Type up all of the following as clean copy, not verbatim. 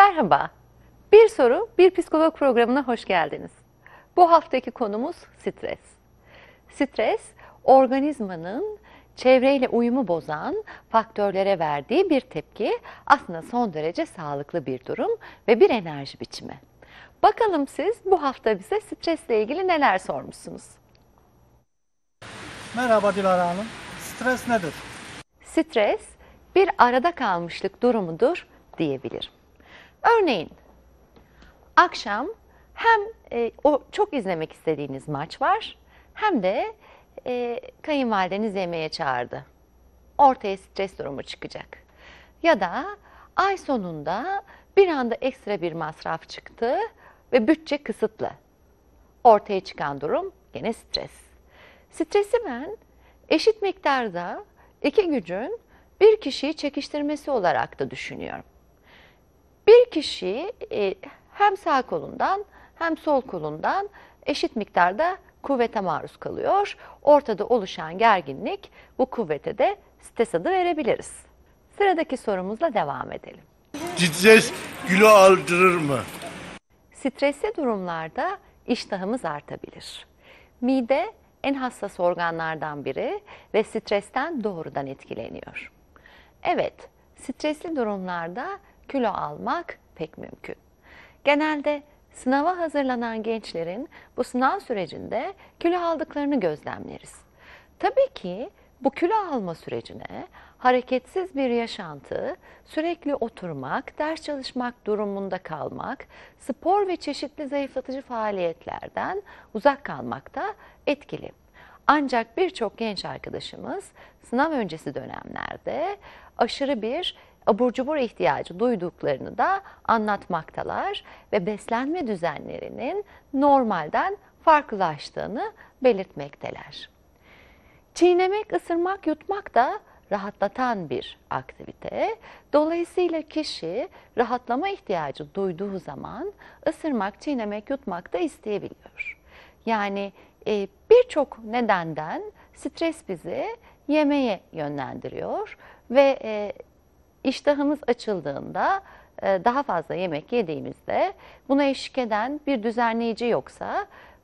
Merhaba, Bir Soru Bir Psikolog programına hoş geldiniz. Bu haftaki konumuz stres. Stres, organizmanın çevreyle uyumu bozan faktörlere verdiği bir tepki, aslında son derece sağlıklı bir durum ve bir enerji biçimi. Bakalım siz bu hafta bize stresle ilgili neler sormuşsunuz? Merhaba Dilara Hanım. Stres nedir? Stres, bir arada kalmışlık durumudur diyebilirim. Örneğin, akşam hem o çok izlemek istediğiniz maç var, hem de kayınvalideniz yemeğe çağırdı. Ortaya stres durumu çıkacak. Ya da ay sonunda bir anda ekstra bir masraf çıktı ve bütçe kısıtlı. Ortaya çıkan durum gene stres. Stresi ben eşit miktarda iki gücün bir kişiyi çekiştirmesi olarak da düşünüyorum. Bir kişi hem sağ kolundan hem sol kolundan eşit miktarda kuvvete maruz kalıyor. Ortada oluşan gerginlik, bu kuvvete de stres adı verebiliriz. Sıradaki sorumuzla devam edelim. Stres kilo aldırır mı? Stresli durumlarda iştahımız artabilir. Mide en hassas organlardan biri ve stresten doğrudan etkileniyor. Evet, stresli durumlarda kilo almak pek mümkün. Genelde sınava hazırlanan gençlerin bu sınav sürecinde kilo aldıklarını gözlemleriz. Tabii ki bu kilo alma sürecine hareketsiz bir yaşantı, sürekli oturmak, ders çalışmak durumunda kalmak, spor ve çeşitli zayıflatıcı faaliyetlerden uzak kalmak da etkili. Ancak birçok genç arkadaşımız sınav öncesi dönemlerde aşırı bir abur cubur ihtiyacı duyduklarını da anlatmaktalar ve beslenme düzenlerinin normalden farklılaştığını belirtmekteler. Çiğnemek, ısırmak, yutmak da rahatlatan bir aktivite. Dolayısıyla kişi rahatlama ihtiyacı duyduğu zaman ısırmak, çiğnemek, yutmak da isteyebiliyor. Yani birçok nedenden stres bizi yemeye yönlendiriyor ve iştahımız açıldığında daha fazla yemek yediğimizde buna eşlik eden bir düzenleyici yoksa,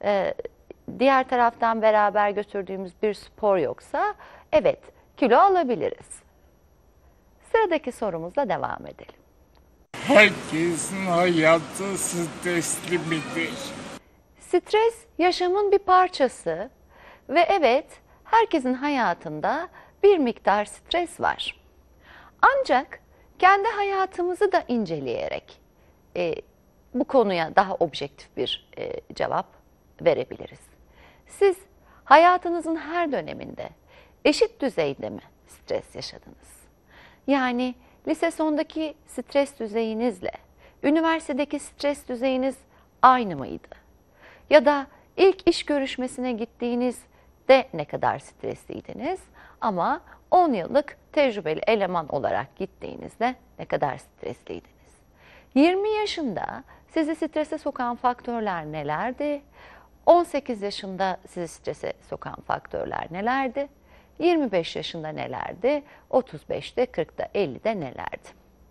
diğer taraftan beraber götürdüğümüz bir spor yoksa evet kilo alabiliriz. Sıradaki sorumuzla devam edelim. Herkesin hayatı stresli midir? Stres yaşamın bir parçası ve evet herkesin hayatında bir miktar stres var. Ancak kendi hayatımızı da inceleyerek bu konuya daha objektif bir cevap verebiliriz. Siz hayatınızın her döneminde eşit düzeyde mi stres yaşadınız? Yani lise sondaki stres düzeyinizle üniversitedeki stres düzeyiniz aynı mıydı? Ya da ilk iş görüşmesine gittiğinizde ne kadar stresliydiniz? Ama 10 yıllık tecrübeli eleman olarak gittiğinizde ne kadar stresliydiniz? 20 yaşında sizi strese sokan faktörler nelerdi? 18 yaşında sizi strese sokan faktörler nelerdi? 25 yaşında nelerdi? 35'te, 40'ta, 50'de nelerdi?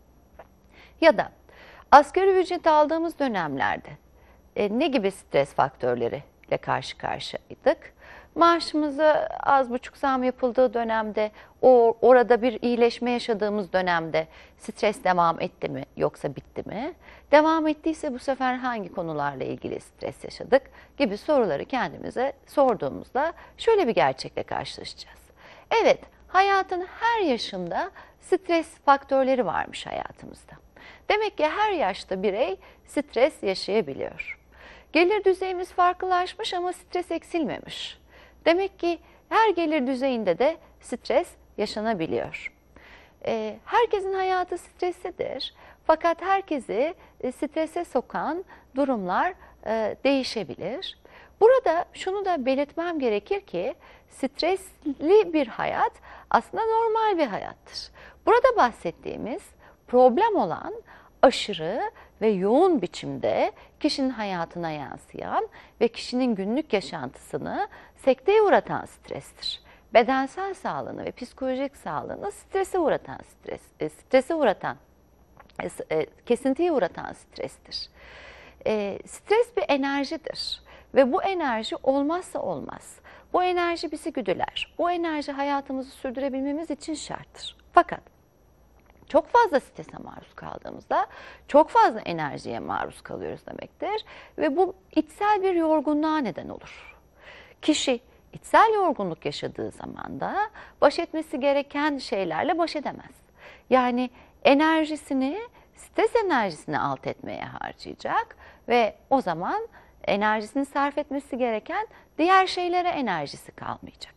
Ya da asgari ücret aldığımız dönemlerde ne gibi stres faktörleriyle karşı karşıyaydık? Maaşımıza az buçuk zam yapıldığı dönemde, orada bir iyileşme yaşadığımız dönemde stres devam etti mi yoksa bitti mi? Devam ettiyse bu sefer hangi konularla ilgili stres yaşadık gibi soruları kendimize sorduğumuzda şöyle bir gerçekle karşılaşacağız. Evet, hayatın her yaşında stres faktörleri varmış hayatımızda. Demek ki her yaşta birey stres yaşayabiliyor. Gelir düzeyimiz farklılaşmış ama stres eksilmemiş. Demek ki her gelir düzeyinde de stres yaşanabiliyor. Herkesin hayatı streslidir. Fakat herkesi strese sokan durumlar değişebilir. Burada şunu da belirtmem gerekir ki stresli bir hayat aslında normal bir hayattır. Burada bahsettiğimiz problem olan aşırı ve yoğun biçimde kişinin hayatına yansıyan ve kişinin günlük yaşantısını sekteye uğratan strestir. Bedensel sağlığını ve psikolojik sağlığını strese uğratan kesintiye uğratan strestir. Stres bir enerjidir ve bu enerji olmazsa olmaz. Bu enerji bizi güdüler. Bu enerji hayatımızı sürdürebilmemiz için şarttır. Fakat çok fazla strese maruz kaldığımızda çok fazla enerjiye maruz kalıyoruz demektir ve bu içsel bir yorgunluğa neden olur. Kişi içsel yorgunluk yaşadığı zaman da baş etmesi gereken şeylerle baş edemez. Yani enerjisini, stres enerjisini alt etmeye harcayacak ve o zaman enerjisini sarf etmesi gereken diğer şeylere enerjisi kalmayacak.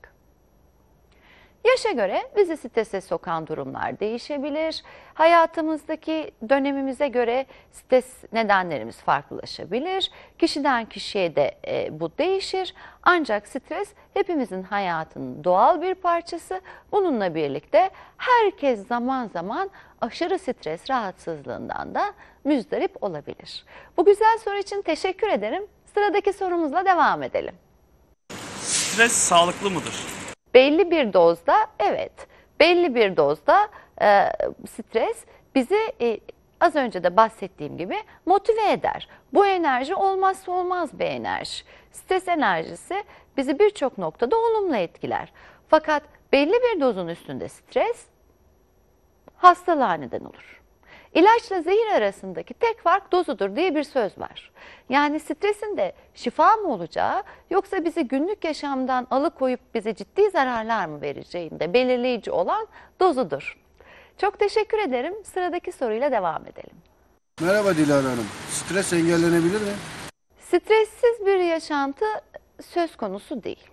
Yaşa göre bizi strese sokan durumlar değişebilir. Hayatımızdaki dönemimize göre stres nedenlerimiz farklılaşabilir. Kişiden kişiye de bu değişir. Ancak stres hepimizin hayatının doğal bir parçası. Bununla birlikte herkes zaman zaman aşırı stres rahatsızlığından da müzdarip olabilir. Bu güzel soru için teşekkür ederim. Sıradaki sorumuzla devam edelim. Stres sağlıklı mıdır? Belli bir dozda, evet, belli bir dozda stres bizi az önce de bahsettiğim gibi motive eder. Bu enerji olmazsa olmaz bir enerji. Stres enerjisi bizi birçok noktada olumlu etkiler. Fakat belli bir dozun üstünde stres hastalığa neden olur. İlaçla zehir arasındaki tek fark dozudur diye bir söz var. Yani stresin de şifa mı olacağı yoksa bizi günlük yaşamdan alıkoyup bize ciddi zararlar mı vereceğinde belirleyici olan dozudur. Çok teşekkür ederim. Sıradaki soruyla devam edelim. Merhaba Dilara Hanım. Stres engellenebilir mi? Stressiz bir yaşantı söz konusu değil.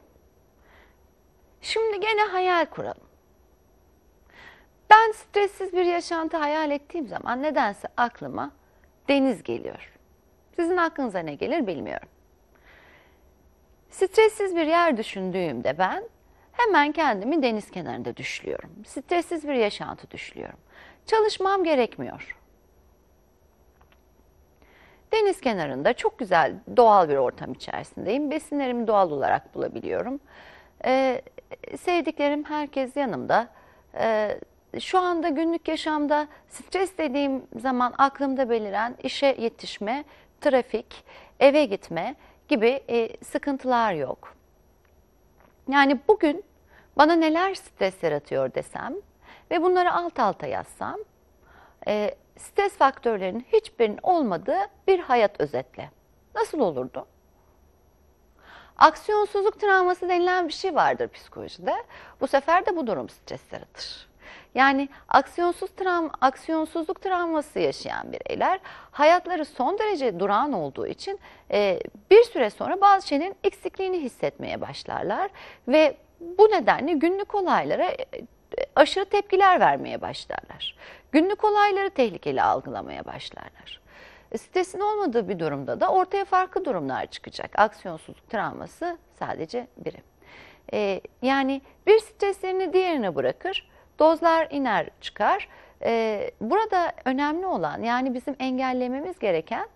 Şimdi gene hayal kuralım. Ben stressiz bir yaşantı hayal ettiğim zaman nedense aklıma deniz geliyor. Sizin aklınıza ne gelir bilmiyorum. Stressiz bir yer düşündüğümde ben hemen kendimi deniz kenarında düşlüyorum. Stressiz bir yaşantı düşlüyorum. Çalışmam gerekmiyor. Deniz kenarında çok güzel doğal bir ortam içerisindeyim. Besinlerimi doğal olarak bulabiliyorum. Sevdiklerim herkes yanımda. Şu anda günlük yaşamda stres dediğim zaman aklımda beliren işe yetişme, trafik, eve gitme gibi sıkıntılar yok. Yani bugün bana neler stres yaratıyor desem ve bunları alt alta yazsam, stres faktörlerinin hiçbirinin olmadığı bir hayat özetle. Nasıl olurdu? Aksiyonsuzluk travması denilen bir şey vardır psikolojide. Bu sefer de bu durum stres yaratır. Yani aksiyonsuzluk travması yaşayan bireyler hayatları son derece durağan olduğu için bir süre sonra bazı şeylerin eksikliğini hissetmeye başlarlar ve bu nedenle günlük olaylara aşırı tepkiler vermeye başlarlar. Günlük olayları tehlikeli algılamaya başlarlar. Stresin olmadığı bir durumda da ortaya farklı durumlar çıkacak. Aksiyonsuzluk travması sadece biri. Yani bir streslerini diğerine bırakır, dozlar iner çıkar. Burada önemli olan, yani bizim engellememiz gereken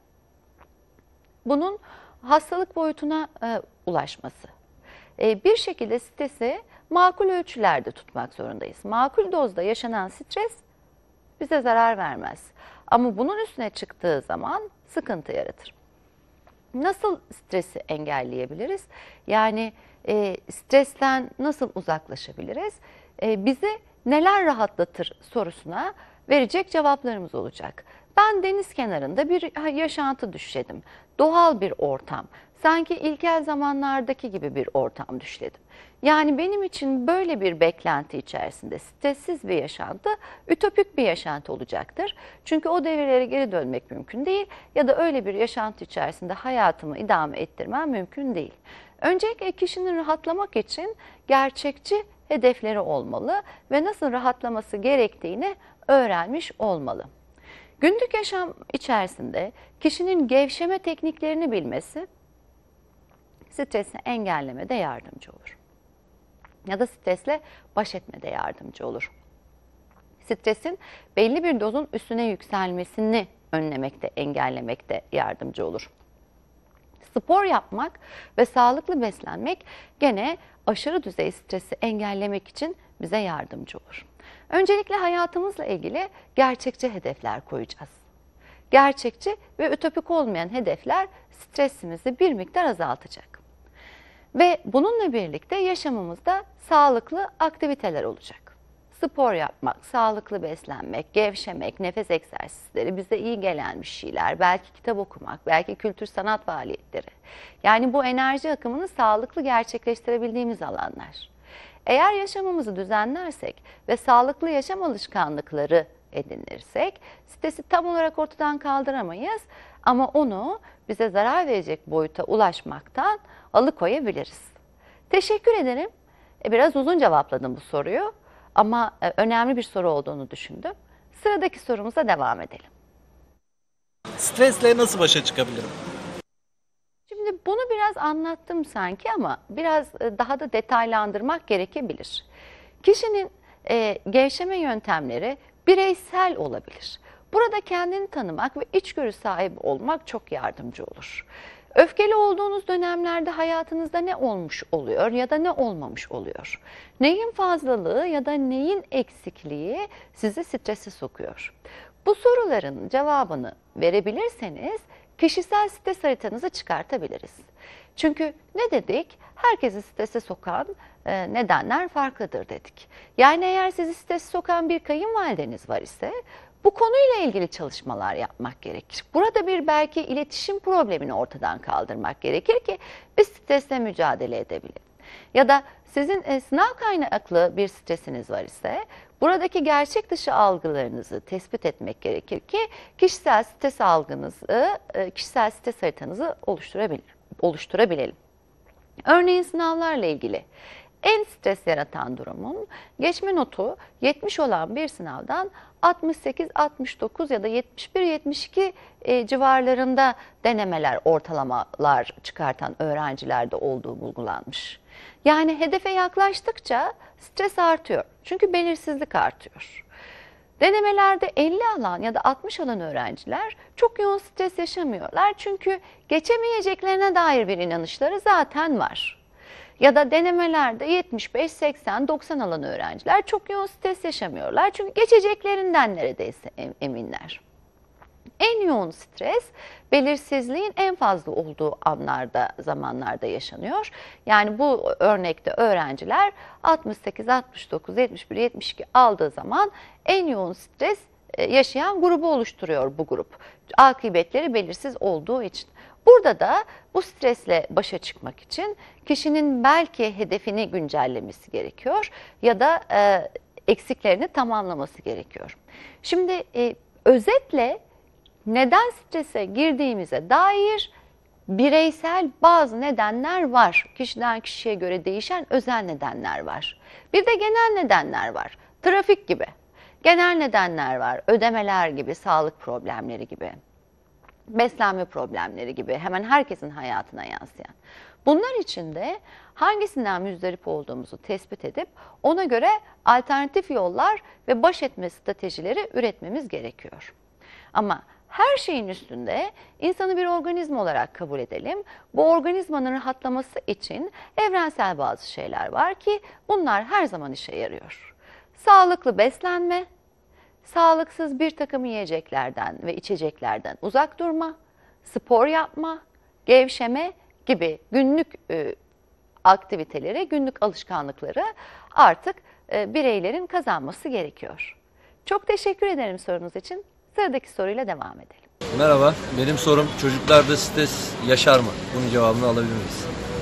bunun hastalık boyutuna ulaşması. Bir şekilde stresi makul ölçülerde tutmak zorundayız. Makul dozda yaşanan stres bize zarar vermez. Ama bunun üstüne çıktığı zaman sıkıntı yaratır. Nasıl stresi engelleyebiliriz? Yani stresten nasıl uzaklaşabiliriz? Bizi neler rahatlatır sorusuna verecek cevaplarımız olacak. Ben deniz kenarında bir yaşantı düşledim. Doğal bir ortam. Sanki ilkel zamanlardaki gibi bir ortam düşledim. Yani benim için böyle bir beklenti içerisinde stressiz bir yaşantı, ütopik bir yaşantı olacaktır. Çünkü o devirlere geri dönmek mümkün değil ya da öyle bir yaşantı içerisinde hayatımı idame ettirmem mümkün değil. Öncelikle kişinin rahatlamak için gerçekçi hedefleri olmalı ve nasıl rahatlaması gerektiğini öğrenmiş olmalı. Günlük yaşam içerisinde kişinin gevşeme tekniklerini bilmesi stresi engellemede yardımcı olur. Ya da stresle baş etmede yardımcı olur. Stresin belli bir dozun üstüne yükselmesini önlemekte, engellemekte yardımcı olur. Spor yapmak ve sağlıklı beslenmek gene aşırı düzey stresi engellemek için bize yardımcı olur. Öncelikle hayatımızla ilgili gerçekçi hedefler koyacağız. Gerçekçi ve ütopik olmayan hedefler stresimizi bir miktar azaltacak. Ve bununla birlikte yaşamımızda sağlıklı aktiviteler olacak. Spor yapmak, sağlıklı beslenmek, gevşemek, nefes egzersizleri bize iyi gelen bir şeyler. Belki kitap okumak, belki kültür sanat faaliyetleri. Yani bu enerji akımını sağlıklı gerçekleştirebildiğimiz alanlar. Eğer yaşamımızı düzenlersek ve sağlıklı yaşam alışkanlıkları edinirsek stresi tam olarak ortadan kaldıramayız ama onu bize zarar verecek boyuta ulaşmaktan alıkoyabiliriz. Teşekkür ederim. Biraz uzun cevapladım bu soruyu ama önemli bir soru olduğunu düşündüm. Sıradaki sorumuza devam edelim. Stresle nasıl başa çıkabilirim? Şimdi bunu biraz anlattım sanki ama biraz daha da detaylandırmak gerekebilir. Kişinin gevşeme yöntemleri bireysel olabilir. Burada kendini tanımak ve içgörü sahibi olmak çok yardımcı olur. Öfkeli olduğunuz dönemlerde hayatınızda ne olmuş oluyor ya da ne olmamış oluyor? Neyin fazlalığı ya da neyin eksikliği sizi strese sokuyor? Bu soruların cevabını verebilirseniz kişisel stres haritanızı çıkartabiliriz. Çünkü ne dedik? Herkesi strese sokan nedenler farklıdır dedik. Yani eğer sizi strese sokan bir kayınvalideniz var ise bu konuyla ilgili çalışmalar yapmak gerekir. Burada bir belki iletişim problemini ortadan kaldırmak gerekir ki biz stresle mücadele edebilelim. Ya da sizin sınav kaynaklı bir stresiniz var ise buradaki gerçek dışı algılarınızı tespit etmek gerekir ki kişisel stres algınızı, kişisel stres haritanızı oluşturabilelim. Örneğin sınavlarla ilgili en stres yaratan durumun geçme notu 70 olan bir sınavdan 68, 69 ya da 71, 72 civarlarında denemeler, ortalamalar çıkartan öğrencilerde olduğu bulgulanmış. Yani hedefe yaklaştıkça stres artıyor. Çünkü belirsizlik artıyor. Denemelerde 50 alan ya da 60 alan öğrenciler çok yoğun stres yaşamıyorlar. Çünkü geçemeyeceklerine dair bir inanışları zaten var. Ya da denemelerde 75, 80, 90 alan öğrenciler çok yoğun stres yaşamıyorlar. Çünkü geçeceklerinden neredeyse eminler. En yoğun stres belirsizliğin en fazla olduğu anlarda, zamanlarda yaşanıyor. Yani bu örnekte öğrenciler 68, 69, 71, 72 aldığı zaman en yoğun stres yaşayan grubu oluşturuyor bu grup. Akıbetleri belirsiz olduğu için. Burada da bu stresle başa çıkmak için kişinin belki hedefini güncellemesi gerekiyor ya da eksiklerini tamamlaması gerekiyor. Şimdi özetle neden strese girdiğimize dair bireysel bazı nedenler var. Kişiden kişiye göre değişen özel nedenler var. Bir de genel nedenler var. Trafik gibi. Genel nedenler var. Ödemeler gibi, sağlık problemleri gibi, beslenme problemleri gibi hemen herkesin hayatına yansıyan. Bunlar için de hangisinden müzdarip olduğumuzu tespit edip ona göre alternatif yollar ve baş etme stratejileri üretmemiz gerekiyor. Ama her şeyin üstünde insanı bir organizma olarak kabul edelim. Bu organizmanın rahatlaması için evrensel bazı şeyler var ki bunlar her zaman işe yarıyor. Sağlıklı beslenme, sağlıksız bir takım yiyeceklerden ve içeceklerden uzak durma, spor yapma, gevşeme gibi günlük aktiviteleri, günlük alışkanlıkları artık bireylerin kazanması gerekiyor. Çok teşekkür ederim sorunuz için. Sıradaki soruyla devam edelim. Merhaba, benim sorum çocuklarda stres yaşar mı? Bunun cevabını alabilir miyiz?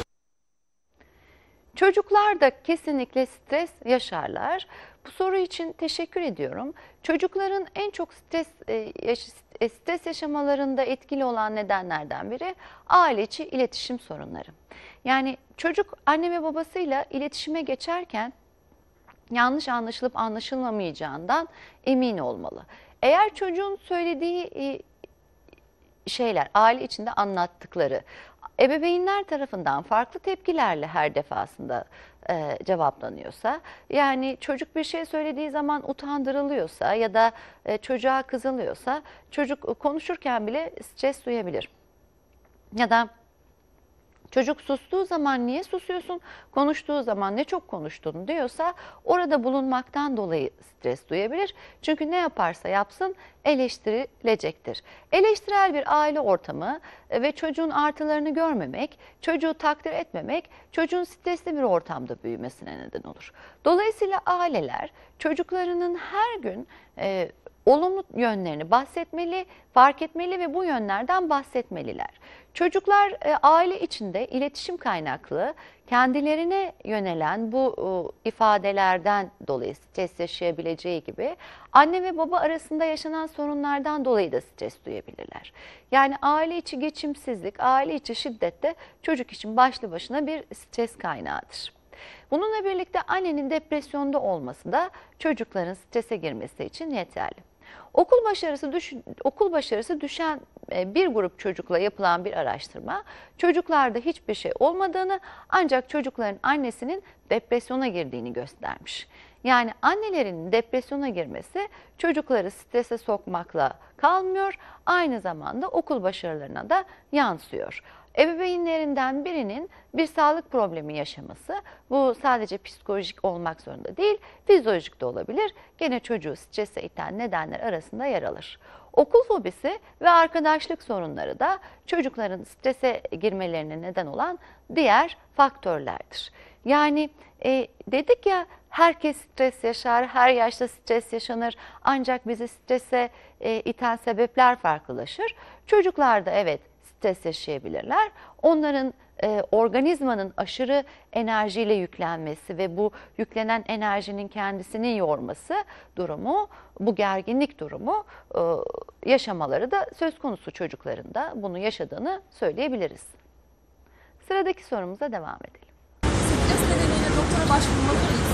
Çocuklar da kesinlikle stres yaşarlar. Bu soru için teşekkür ediyorum. Çocukların en çok stres yaşamalarında etkili olan nedenlerden biri aile içi iletişim sorunları. Yani çocuk anne ve babasıyla iletişime geçerken yanlış anlaşılıp anlaşılmamayacağından emin olmalı. Eğer çocuğun söylediği şeyler, aile içinde anlattıkları, ebeveynler tarafından farklı tepkilerle her defasında cevaplanıyorsa, yani çocuk bir şey söylediği zaman utandırılıyorsa ya da çocuğa kızılıyorsa, çocuk konuşurken bile stres duyabilir. Ya da Çocuk sustuğu zaman niye susuyorsun, konuştuğu zaman ne çok konuştun diyorsa orada bulunmaktan dolayı stres duyabilir. Çünkü ne yaparsa yapsın eleştirilecektir. Eleştirel bir aile ortamı ve çocuğun artılarını görmemek, çocuğu takdir etmemek, çocuğun stresli bir ortamda büyümesine neden olur. Dolayısıyla aileler çocuklarının her gün olumlu yönlerini bahsetmeli, fark etmeli ve bu yönlerden bahsetmeliler. Çocuklar aile içinde iletişim kaynaklı kendilerine yönelen bu ifadelerden dolayı stres yaşayabileceği gibi anne ve baba arasında yaşanan sorunlardan dolayı da stres duyabilirler. Yani aile içi geçimsizlik, aile içi şiddet de çocuk için başlı başına bir stres kaynağıdır. Bununla birlikte annenin depresyonda olması da çocukların strese girmesi için yeterli. Okul başarısı düşen bir grup çocukla yapılan bir araştırma çocuklarda hiçbir şey olmadığını ancak çocukların annesinin depresyona girdiğini göstermiş. Yani annelerin depresyona girmesi çocukları strese sokmakla kalmıyor, aynı zamanda okul başarılarına da yansıyor. Ebeveynlerinden birinin bir sağlık problemi yaşaması, bu sadece psikolojik olmak zorunda değil, fizyolojik de olabilir. Gene çocuğu strese iten nedenler arasında yer alır. Okul fobisi ve arkadaşlık sorunları da çocukların strese girmelerine neden olan diğer faktörlerdir. Yani dedik ya, herkes stres yaşar, her yaşta stres yaşanır, ancak bizi strese iten sebepler farklılaşır. Çocuklarda evet stres yaşayabilirler. Onların organizmanın aşırı enerjiyle yüklenmesi ve bu yüklenen enerjinin kendisini yorması durumu, bu gerginlik durumu yaşamaları da söz konusu, çocukların da bunu yaşadığını söyleyebiliriz. Sıradaki sorumuza devam edelim. Stres nedeniyle doktora başvurmalıyız.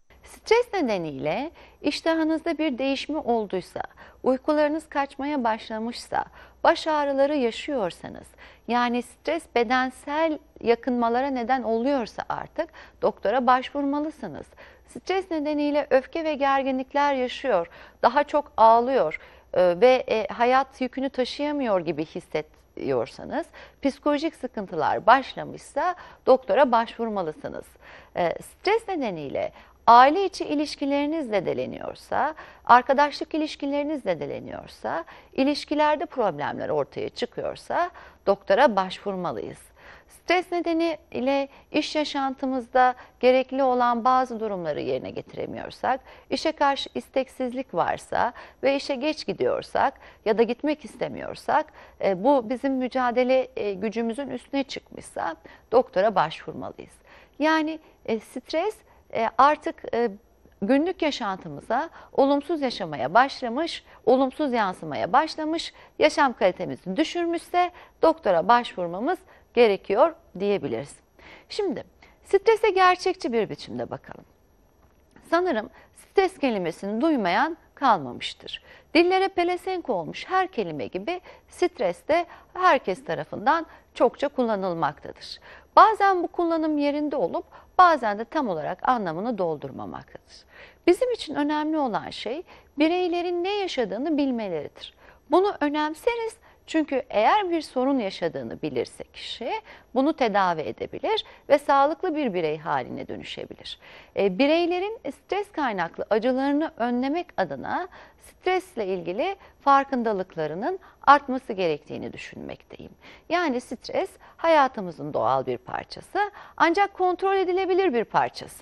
Stres nedeniyle iştahınızda bir değişme olduysa, uykularınız kaçmaya başlamışsa, baş ağrıları yaşıyorsanız, yani stres bedensel yakınmalara neden oluyorsa artık doktora başvurmalısınız. Stres nedeniyle öfke ve gerginlikler yaşıyor, daha çok ağlıyor ve hayat yükünü taşıyamıyor gibi hissediyorsanız, psikolojik sıkıntılar başlamışsa doktora başvurmalısınız. Stres nedeniyle aile içi ilişkileriniz zedeleniyorsa, arkadaşlık ilişkileriniz zedeleniyorsa, ilişkilerde problemler ortaya çıkıyorsa doktora başvurmalıyız. Stres nedeniyle iş yaşantımızda gerekli olan bazı durumları yerine getiremiyorsak, işe karşı isteksizlik varsa ve işe geç gidiyorsak ya da gitmek istemiyorsak, bu bizim mücadele gücümüzün üstüne çıkmışsa doktora başvurmalıyız. Yani stres artık günlük yaşantımıza olumsuz yaşamaya başlamış, olumsuz yansımaya başlamış, yaşam kalitemizi düşürmüşse doktora başvurmamız gerekiyor diyebiliriz. Şimdi strese gerçekçi bir biçimde bakalım. Sanırım stres kelimesini duymayan kalmamıştır. Dillere pelesenk olmuş her kelime gibi stres de herkes tarafından çokça kullanılmaktadır. Bazen bu kullanım yerinde olup bazen de tam olarak anlamını doldurmamaktadır. Bizim için önemli olan şey bireylerin ne yaşadığını bilmeleridir. Bunu önemseriz çünkü eğer bir sorun yaşadığını bilirse kişi bunu tedavi edebilir ve sağlıklı bir birey haline dönüşebilir. Bireylerin stres kaynaklı acılarını önlemek adına stresle ilgili farkındalıklarının artması gerektiğini düşünmekteyim. Yani stres hayatımızın doğal bir parçası, ancak kontrol edilebilir bir parçası.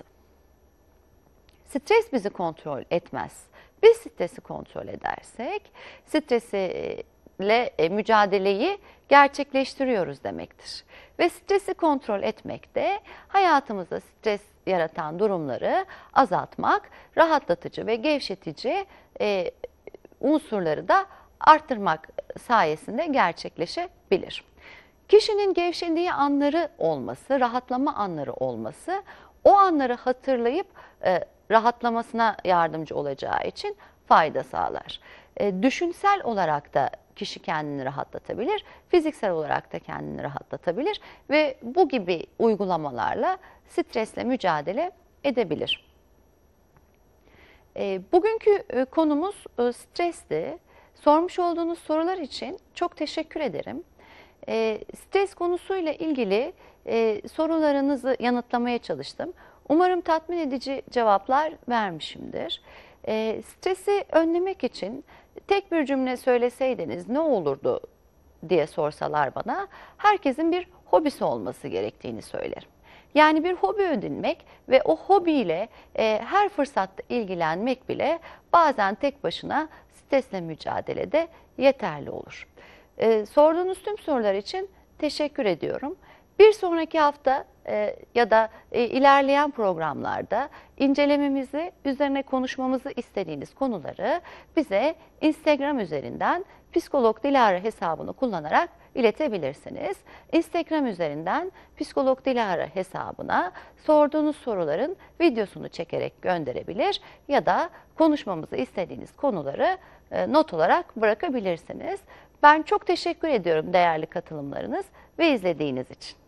Stres bizi kontrol etmez. Biz stresi kontrol edersek, stresle mücadeleyi gerçekleştiriyoruz demektir. Ve stresi kontrol etmek de hayatımızda stres yaratan durumları azaltmak, rahatlatıcı ve gevşetici unsurları da arttırmak sayesinde gerçekleşebilir. Kişinin gevşediği anları olması, rahatlama anları olması, o anları hatırlayıp rahatlamasına yardımcı olacağı için fayda sağlar. Düşünsel olarak da kişi kendini rahatlatabilir, fiziksel olarak da kendini rahatlatabilir ve bu gibi uygulamalarla stresle mücadele edebilir. Bugünkü konumuz stresti. Sormuş olduğunuz sorular için çok teşekkür ederim. Stres konusuyla ilgili sorularınızı yanıtlamaya çalıştım. Umarım tatmin edici cevaplar vermişimdir. Stresi önlemek için tek bir cümle söyleseydiniz ne olurdu diye sorsalar bana, herkesin bir hobisi olması gerektiğini söylerim. Yani bir hobi edinmek ve o hobiyle her fırsatta ilgilenmek bile bazen tek başına stresle mücadelede yeterli olur. Sorduğunuz tüm sorular için teşekkür ediyorum. Bir sonraki hafta ya da ilerleyen programlarda incelememizi, üzerine konuşmamızı istediğiniz konuları bize Instagram üzerinden Psikolog Dilara hesabını kullanarak iletebilirsiniz. Instagram üzerinden Psikolog Dilara hesabına sorduğunuz soruların videosunu çekerek gönderebilir ya da konuşmamızı istediğiniz konuları not olarak bırakabilirsiniz. Ben çok teşekkür ediyorum değerli katılımlarınız ve izlediğiniz için.